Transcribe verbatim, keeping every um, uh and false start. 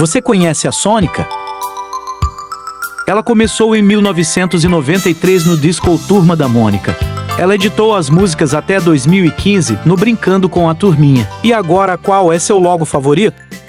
Você conhece a Sônica? Ela começou em mil novecentos e noventa e três no disco Turma da Mônica. Ela editou as músicas até dois mil e quinze no Brincando com a Turminha. E agora, qual é seu logo favorito?